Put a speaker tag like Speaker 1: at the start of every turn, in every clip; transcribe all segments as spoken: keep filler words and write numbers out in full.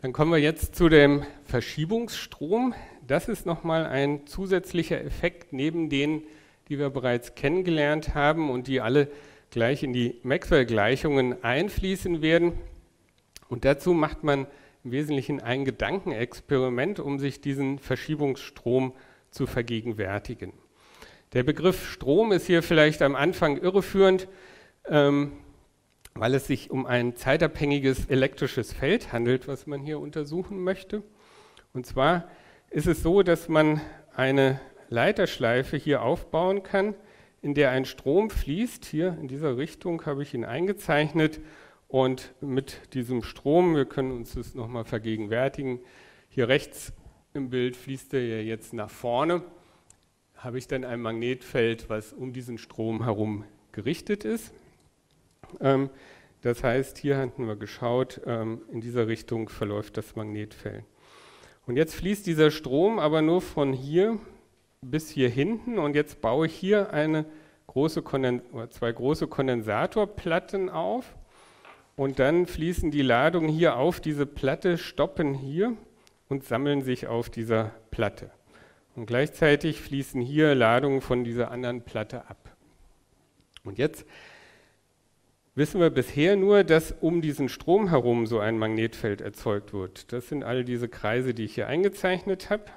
Speaker 1: Dann kommen wir jetzt zu dem Verschiebungsstrom. Das ist nochmal ein zusätzlicher Effekt neben denen, die wir bereits kennengelernt haben und die alle gleich in die Maxwell-Gleichungen einfließen werden. Und dazu macht man im Wesentlichen ein Gedankenexperiment, um sich diesen Verschiebungsstrom zu vergegenwärtigen. Der Begriff Strom ist hier vielleicht am Anfang irreführend, ähm, weil es sich um ein zeitabhängiges elektrisches Feld handelt, was man hier untersuchen möchte. Und zwar ist es so, dass man eine Leiterschleife hier aufbauen kann, in der ein Strom fließt. Hier in dieser Richtung habe ich ihn eingezeichnet. Und mit diesem Strom, wir können uns das nochmal vergegenwärtigen, hier rechts im Bild fließt er ja jetzt nach vorne, habe ich dann ein Magnetfeld, was um diesen Strom herum gerichtet ist. Ähm, das heißt, hier hatten wir geschaut, ähm, in dieser Richtung verläuft das Magnetfeld. Und jetzt fließt dieser Strom aber nur von hier bis hier hinten und jetzt baue ich hier eine große Konden- oder zwei große Kondensatorplatten auf. Und dann fließen die Ladungen hier auf diese Platte, stoppen hier und sammeln sich auf dieser Platte. Und gleichzeitig fließen hier Ladungen von dieser anderen Platte ab. Und jetzt wissen wir bisher nur, dass um diesen Strom herum so ein Magnetfeld erzeugt wird. Das sind all diese Kreise, die ich hier eingezeichnet habe.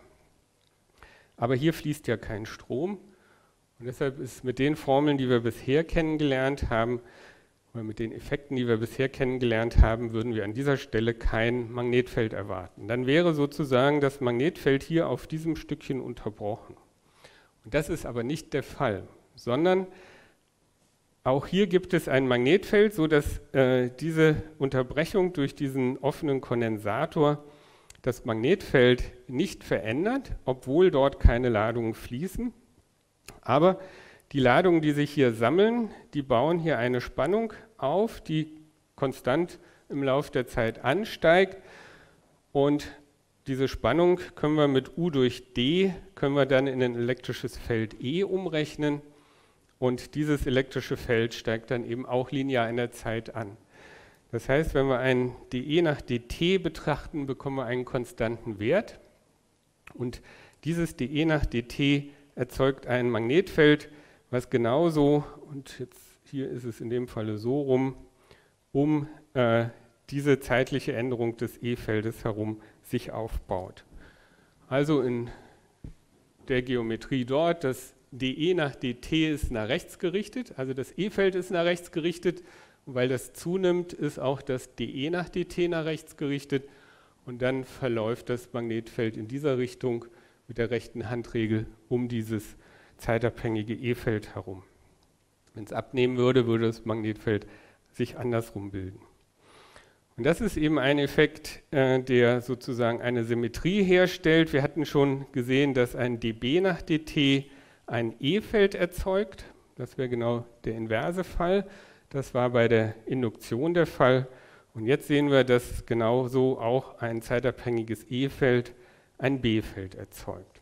Speaker 1: Aber hier fließt ja kein Strom. Und deshalb ist mit den Formeln, die wir bisher kennengelernt haben, oder mit den Effekten, die wir bisher kennengelernt haben, würden wir an dieser Stelle kein Magnetfeld erwarten. Dann wäre sozusagen das Magnetfeld hier auf diesem Stückchen unterbrochen. Und das ist aber nicht der Fall, sondern auch hier gibt es ein Magnetfeld, sodass äh, diese Unterbrechung durch diesen offenen Kondensator das Magnetfeld nicht verändert, obwohl dort keine Ladungen fließen. Aber die Ladungen, die sich hier sammeln, die bauen hier eine Spannung auf, die konstant im Laufe der Zeit ansteigt. Und diese Spannung können wir mit U durch D, können wir dann in ein elektrisches Feld E umrechnen. Und dieses elektrische Feld steigt dann eben auch linear in der Zeit an. Das heißt, wenn wir ein dE nach dt betrachten, bekommen wir einen konstanten Wert. Und dieses dE nach dt erzeugt ein Magnetfeld, was genauso, und jetzt hier ist es in dem Falle so rum, um äh, diese zeitliche Änderung des E-Feldes herum sich aufbaut. Also in der Geometrie dort, das dE nach dt ist nach rechts gerichtet, also das E-Feld ist nach rechts gerichtet, und weil das zunimmt, ist auch das dE nach dt nach rechts gerichtet und dann verläuft das Magnetfeld in dieser Richtung mit der rechten Handregel um dieses zeitabhängige E-Feld herum. Wenn es abnehmen würde, würde das Magnetfeld sich andersrum bilden. Und das ist eben ein Effekt, äh, der sozusagen eine Symmetrie herstellt. Wir hatten schon gesehen, dass ein dB nach dt ein E-Feld erzeugt. Das wäre genau der inverse Fall. Das war bei der Induktion der Fall. Und jetzt sehen wir, dass genauso auch ein zeitabhängiges E-Feld ein B-Feld erzeugt.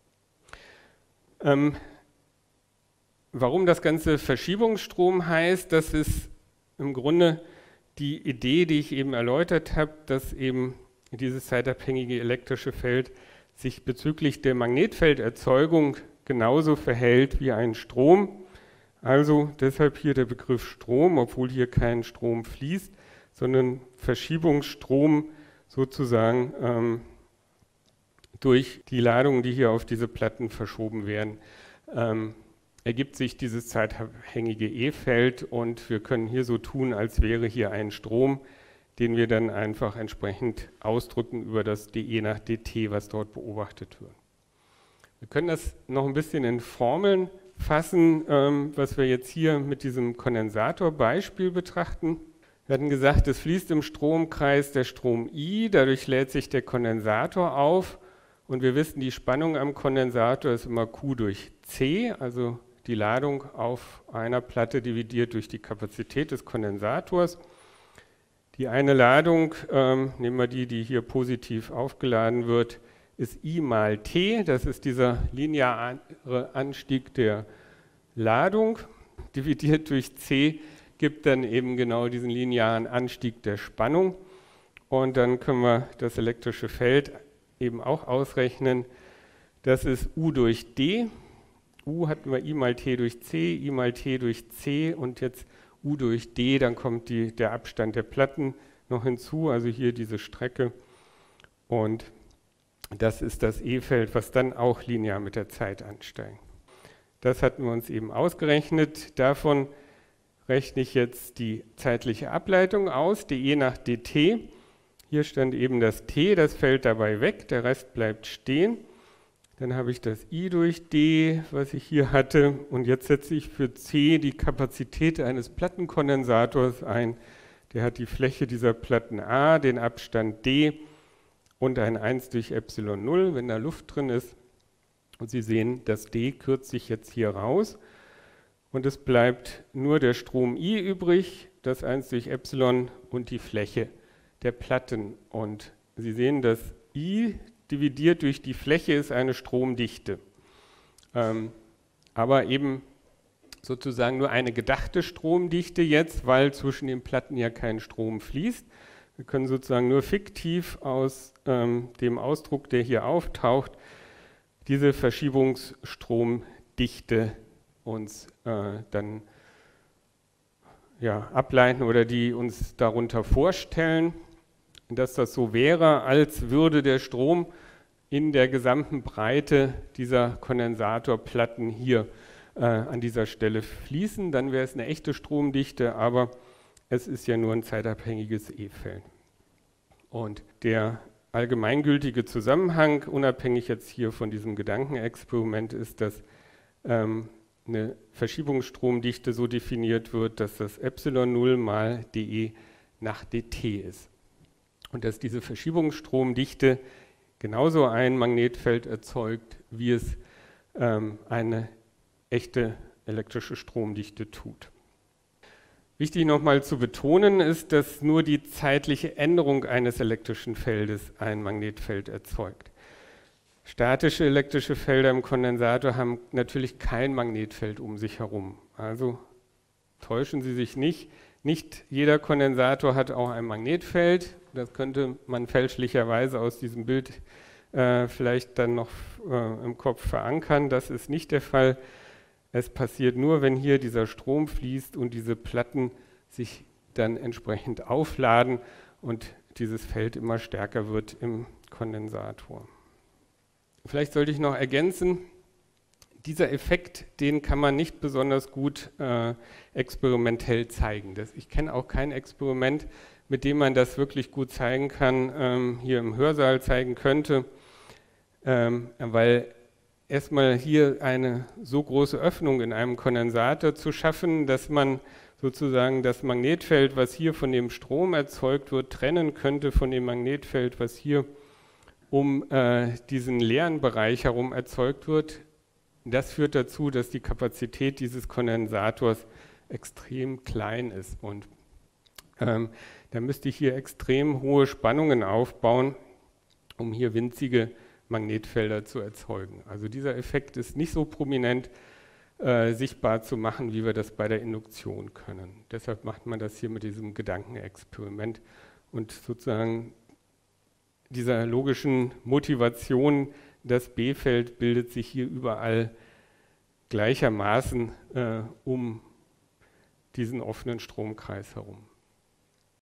Speaker 1: Ähm, warum das Ganze Verschiebungsstrom heißt, das ist im Grunde die Idee, die ich eben erläutert habe, dass eben dieses zeitabhängige elektrische Feld sich bezüglich der Magnetfelderzeugung genauso verhält wie ein Strom. Also deshalb hier der Begriff Strom, obwohl hier kein Strom fließt, sondern Verschiebungsstrom sozusagen ähm, durch die Ladungen, die hier auf diese Platten verschoben werden, ähm, ergibt sich dieses zeitabhängige E-Feld und wir können hier so tun, als wäre hier ein Strom, den wir dann einfach entsprechend ausdrücken über das dE nach dt, was dort beobachtet wird. Wir können das noch ein bisschen in Formeln fassen, ähm, was wir jetzt hier mit diesem Kondensatorbeispiel betrachten. Wir hatten gesagt, es fließt im Stromkreis der Strom I, dadurch lädt sich der Kondensator auf. Und wir wissen, die Spannung am Kondensator ist immer Q durch C, also die Ladung auf einer Platte dividiert durch die Kapazität des Kondensators. Die eine Ladung, ähm, nehmen wir die, die hier positiv aufgeladen wird, ist I mal T, das ist dieser lineare Anstieg der Ladung, dividiert durch C gibt dann eben genau diesen linearen Anstieg der Spannung. und dann können wir das elektrische Feld eben auch ausrechnen. Das ist U durch D. U hatten wir I mal T durch C, I mal T durch C und jetzt U durch D, dann kommt die, der Abstand der Platten noch hinzu, also hier diese Strecke. Und das ist das E-Feld, was dann auch linear mit der Zeit ansteigt. Das hatten wir uns eben ausgerechnet. Davon rechne ich jetzt die zeitliche Ableitung aus, dE nach dt. Hier stand eben das T, das fällt dabei weg, der Rest bleibt stehen. Dann habe ich das I durch D, was ich hier hatte. Und jetzt setze ich für C die Kapazität eines Plattenkondensators ein. Der hat die Fläche dieser Platten A, den Abstand D und ein eins durch Epsilon null, wenn da Luft drin ist. Und Sie sehen, das D kürzt sich jetzt hier raus. Und es bleibt nur der Strom I übrig, das eins durch Epsilon und die Fläche der Platten. Und Sie sehen, das I dividiert durch die Fläche ist eine Stromdichte. Ähm, aber eben sozusagen nur eine gedachte Stromdichte jetzt, weil zwischen den Platten ja kein Strom fließt. Wir können sozusagen nur fiktiv aus ähm, dem Ausdruck, der hier auftaucht, diese Verschiebungsstromdichte uns äh, dann ja, ableiten oder die uns darunter vorstellen, dass das so wäre, als würde der Strom in der gesamten Breite dieser Kondensatorplatten hier äh, an dieser Stelle fließen. Dann wäre es eine echte Stromdichte, aber es ist ja nur ein zeitabhängiges E-Feld. Und der allgemeingültige Zusammenhang, unabhängig jetzt hier von diesem Gedankenexperiment, ist, dass ähm, eine Verschiebungsstromdichte so definiert wird, dass das Epsilon null mal dE nach dt ist. Und dass diese Verschiebungsstromdichte genauso ein Magnetfeld erzeugt, wie es ähm, eine echte elektrische Stromdichte tut. Wichtig nochmal zu betonen ist, dass nur die zeitliche Änderung eines elektrischen Feldes ein Magnetfeld erzeugt. Statische elektrische Felder im Kondensator haben natürlich kein Magnetfeld um sich herum. Also täuschen Sie sich nicht. Nicht jeder Kondensator hat auch ein Magnetfeld. Das könnte man fälschlicherweise aus diesem Bild äh, vielleicht dann noch äh, im Kopf verankern. Das ist nicht der Fall. Es passiert nur, wenn hier dieser Strom fließt und diese Platten sich dann entsprechend aufladen und dieses Feld immer stärker wird im Kondensator. Vielleicht sollte ich noch ergänzen, dieser Effekt, den kann man nicht besonders gut äh, experimentell zeigen. Das, ich kenne auch kein Experiment, mit dem man das wirklich gut zeigen kann, ähm, hier im Hörsaal zeigen könnte, ähm, weil erstmal hier eine so große Öffnung in einem Kondensator zu schaffen, dass man sozusagen das Magnetfeld, was hier von dem Strom erzeugt wird, trennen könnte von dem Magnetfeld, was hier um äh, diesen leeren Bereich herum erzeugt wird. Das führt dazu, dass die Kapazität dieses Kondensators extrem klein ist. Und ähm, da müsste ich hier extrem hohe Spannungen aufbauen, um hier winzige Magnetfelder zu erzeugen. Also dieser Effekt ist nicht so prominent äh, sichtbar zu machen, wie wir das bei der Induktion können. Deshalb macht man das hier mit diesem Gedankenexperiment und sozusagen dieser logischen Motivation, das B-Feld bildet sich hier überall gleichermaßen äh, um diesen offenen Stromkreis herum.